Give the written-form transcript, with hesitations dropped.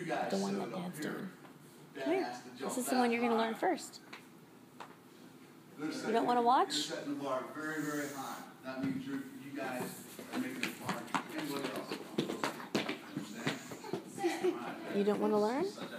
guys The one sit that up Dad's here. doing. Dad Come here. has to jump This is the that one you're going to high. learn first. Looks You like don't want to You're watch? setting the bar very, very high. That means you guys are making it hard. Anybody else? Understand? You don't want to learn?